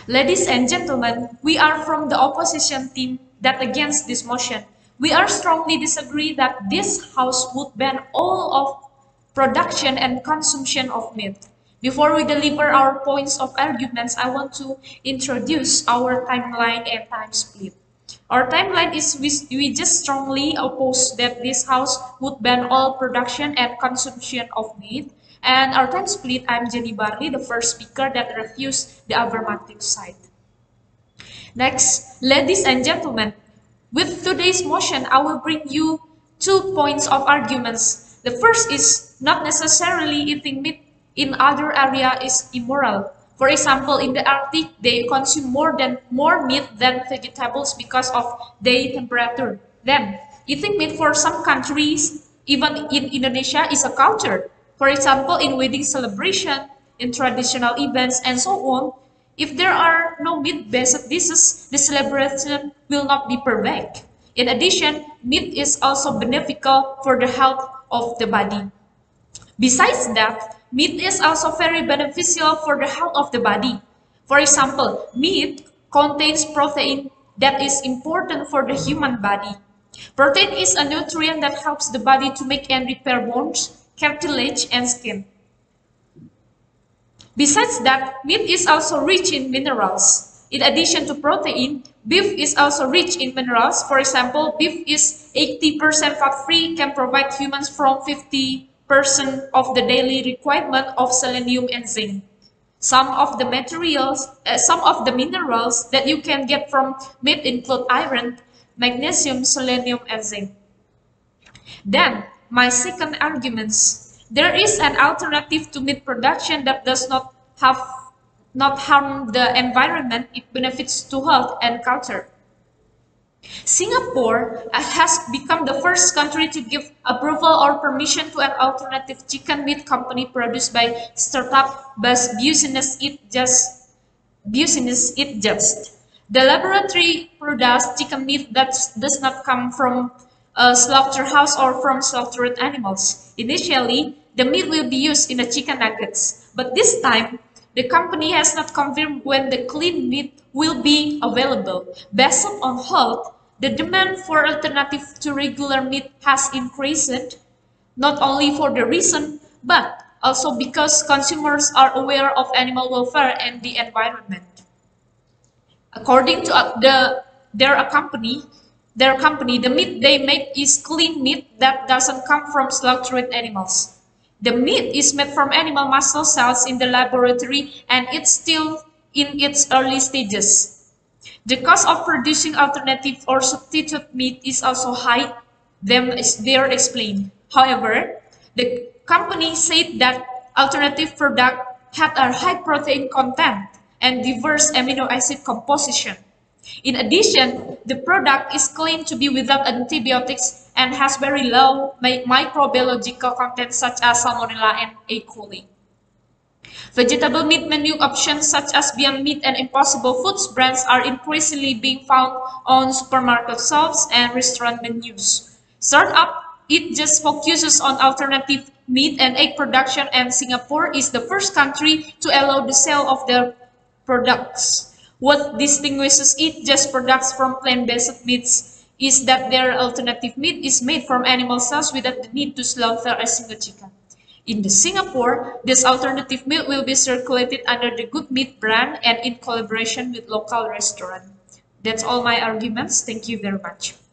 Ladies and gentlemen, we are from the opposition team that against this motion. We are strongly disagree that this House would ban all of production and consumption of meat. Before we deliver our points of arguments, I want to introduce our timeline and time split. Our timeline is we just strongly oppose that this House would ban all production and consumption of meat. And our time split, I'm Jenny Barley, the first speaker that refused the affirmative side. Next, ladies and gentlemen, with today's motion, I will bring you 2 points of arguments. The first is not necessarily eating meat in other area is immoral. For example, in the Arctic, they consume more meat than vegetables because of their temperature. Then, eating meat for some countries, even in Indonesia, is a culture. For example, in wedding celebration, in traditional events, and so on, if there are no meat-based dishes, the celebration will not be perfect. In addition, meat is also beneficial for the health of the body. Besides that, meat is also very beneficial for the health of the body. For example, meat contains protein that is important for the human body. Protein is a nutrient that helps the body to make and repair bones, cartilage, and skin. Besides that, meat is also rich in minerals. In addition to protein, beef is also rich in minerals. For example, beef is 80% fat-free, can provide humans from 50% of the daily requirement of selenium and zinc. Some of the minerals that you can get from meat include iron, magnesium, selenium, and zinc. Then, my second argument, there is an alternative to meat production that does not harm the environment. It benefits to health and culture. Singapore has become the first country to give approval or permission to an alternative chicken meat company produced by startup based Business Eat Just. The laboratory produces chicken meat that does not come from a slaughterhouse or from slaughtered animals. Initially, the meat will be used in the chicken nuggets, but this time, the company has not confirmed when the clean meat will be available. Based on health, the demand for alternative to regular meat has increased, not only for the reason, but also because consumers are aware of animal welfare and the environment. According to their company, the meat they make is clean meat that doesn't come from slaughtered animals. The meat is made from animal muscle cells in the laboratory and it's still in its early stages. The cost of producing alternative or substitute meat is also high, they are explained. However, the company said that alternative product had a high protein content and diverse amino acid composition. In addition, the product is claimed to be without antibiotics and has very low microbiological content such as Salmonella and E. coli. Vegetable meat menu options such as Beyond Meat and Impossible Foods brands are increasingly being found on supermarket shelves and restaurant menus. Startup Eat Just focuses on alternative meat and egg production, and Singapore is the first country to allow the sale of their products. What distinguishes Eat Just products from plant-based meats is that their alternative meat is made from animal cells without the need to slaughter a single chicken. In Singapore, this alternative meat will be circulated under the Good Meat brand and in collaboration with local restaurants. That's all my arguments. Thank you very much.